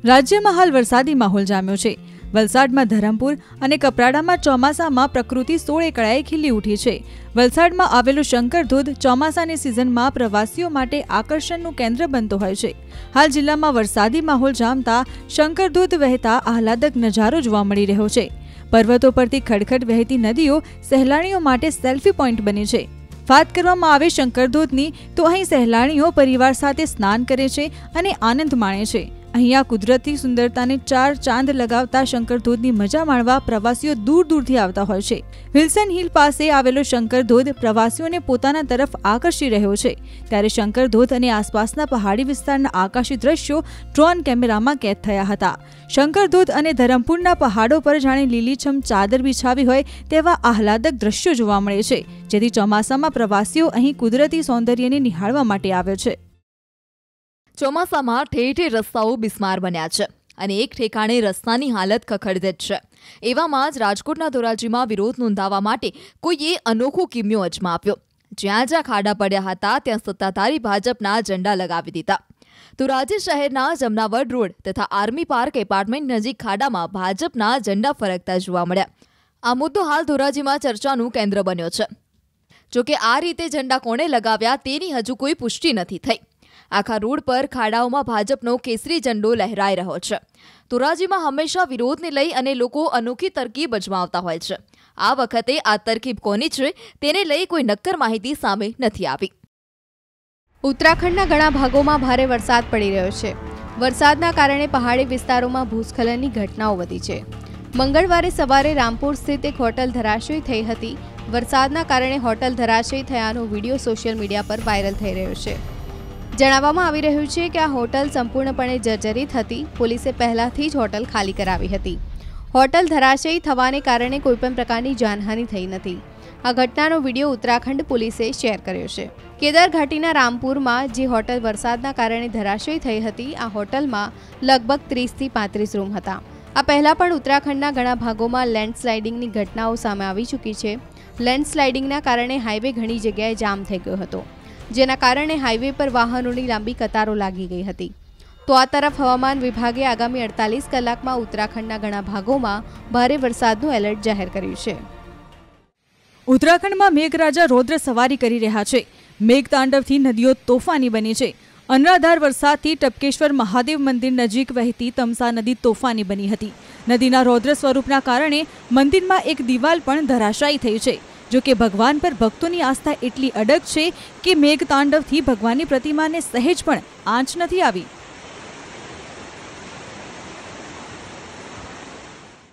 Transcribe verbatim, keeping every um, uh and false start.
રાજ્યમાં હાલ વરસાદી માહોલ જામ્યો છે। વલસાડમાં ધરમપુર અને કપરાડામાં ચોમાસામાં પ્રકૃતિ સોળે કળાએ ખીલી ઉઠી છે। વલસાડમાં આવેલું શંકર ધોધ ચોમાસાની સિઝનમાં પ્રવાસીઓ માટે આકર્ષણનું કેન્દ્ર બનતો હોય છે। હાલ જિલ્લામાં વરસાદી માહોલ જામતા શંકર ધોધ વહેતા આહલાદક નજારો જોવા મળી રહ્યો છે। પર્વતો પરથી ખડખડ વહેતી નદીઓ સહેલાણીઓ માટે સેલ્ફી પોઈન્ટ બની છે। વાત કરવામાં આવે શંકર ધોધની તો અહીં સહેલાણીઓ પરિવાર સાથે સ્નાન કરે છે અને આનંદ માણે છે। અહીંયા કુદરતી સુંદરતાને ચાર ચાંદ લગાવતા શંકર ધોધની મજા માણવા પ્રવાસીઓ દૂર દૂરથી આવતા હોય છે। વિલ્સન હિલ પાસે આવેલો શંકર ધોધ પ્રવાસીઓને પોતાના તરફ આકર્ષી રહ્યો છે। ત્યારે શંકર ધોધ અને આસપાસના પહાડી વિસ્તારના આકાશી દ્રશ્યો ડ્રોન કેમેરામાં કેદ થયા હતા। શંકર ધોધ અને ધરમપુરના પહાડો પર જાણે લીલીછમ ચાદર બિછાવી હોય તેવા આહલાદક દ્રશ્યો જોવા મળે છે, જેથી ચોમાસામાં પ્રવાસીઓ અહીં કુદરતી સૌંદર્યને નિહાળવા માટે આવે છે। ચોમાસામાં ઠેર ઠેર રસ્તાઓ બિસ્માર બન્યા છે અને એક ઠેકાણે રસ્તાની હાલત ખખડધજ છે। એવામાં જ રાજકોટના ધોરાજીમાં વિરોધ નોંધાવવા માટે કોઈએ અનોખો કિમિયો અજમાવ્યો। જ્યાં જ્યાં ખાડા પડ્યા હતા ત્યાં સત્તાધારી ભાજપના ઝંડા લગાવી દીધા। ધોરાજી શહેરના જમનાવડ રોડ તથા આર્મી પાર્ક એપાર્ટમેન્ટ નજીક ખાડામાં ભાજપના ઝંડા ફરકતા જોવા મળ્યા। આ મુદ્દો હાલ ધોરાજીમાં ચર્ચાનું કેન્દ્ર બન્યો છે। જોકે આ રીતે ઝંડા કોણે લગાવ્યા તેની હજુ કોઈ પુષ્ટિ નથી થઈ। આખા રોડ પર ખાડાઓમાં ભાજપનો કેસરી ઝંડો લહેરાઈ રહ્યો છે। ધોરાજીમાં હંમેશા વિરોધને લઈ અને લોકો અનોખી તરકીબ અજમાવતા હોય છે। આ વખતે આ તરકીબ કોની છે તેને લઈ કોઈ નક્કર માહિતી સામે નથી આવી। ઉત્તરાખંડના ઘણા ભાગોમાં ભારે વરસાદ પડી રહ્યો છે। વરસાદના કારણે પહાડી વિસ્તારોમાં ભૂસ્ખલનની ઘટનાઓ વધી છે। મંગળવારે સવારે રામપુર સ્થિત એક હોટલ ધરાશયી થઈ હતી। વરસાદના કારણે હોટલ ધરાશયી થયાનો વિડીયો સોશિયલ મીડિયા પર વાયરલ થઈ રહ્યો છે। જણાવવામાં આવી રહ્યું છે કે આ હોટલ સંપૂર્ણપણે જર્જરિત હતી। પોલીસે પહેલાથી જ હોટલ ખાલી કરાવી હતી। હોટલ ધરાશયી થવાને કારણે કોઈપણ પ્રકારની જાનહાનિ થઈ નથી। આ ઘટનાનો વિડીયો ઉત્તરાખંડ પોલીસે શેર કર્યો છે। કેદાર ઘાટીના રામપુરમાં જે હોટલ વરસાદના કારણે ધરાશયી થઈ હતી, આ હોટલમાં લગભગ ત્રીસથી પાંત્રીસ રૂમ હતા। આ પહેલાં પણ ઉત્તરાખંડના ઘણા ભાગોમાં લેન્ડસ્લાઇડિંગની ઘટનાઓ સામે આવી ચૂકી છે। લેન્ડસ્લાઇડિંગના કારણે હાઈવે ઘણી જગ્યાએ જામ થઈ ગયો હતો, જેના કારણે હાઈવે પર વાહનોની લાંબી કતારો લાગી ગઈ હતી। તો આ તરફ હવામાન વિભાગે આગામી અડતાલીસ કલાકમાં ઉત્તરાખંડના ઘણા ભાગોમાં ભારે વરસાદનું એલર્ટ જાહેર કર્યું છે। ઉત્તરાખંડમાં મેઘરાજા રૌદ્ર સવારી કરી રહ્યા છે। મેઘતાંડવથી નદીઓ તોફાની બની છે। અનરાધાર વરસાદથી ટપકેશ્વર મહાદેવ મંદિર નજીક વહેતી તમસા નદી તોફાની બની હતી। નદીના રૌદ્ર સ્વરૂપના કારણે મંદિરમાં એક દિવાલ પણ ધરાશાયી થઈ છે। જો કે ભગવાન પર ભક્તોની આસ્થા એટલી અડગ છે કે મેઘતાંડવથી ભગવાનની પ્રતિમાને સહેજ પણ આંચ નથી આવી।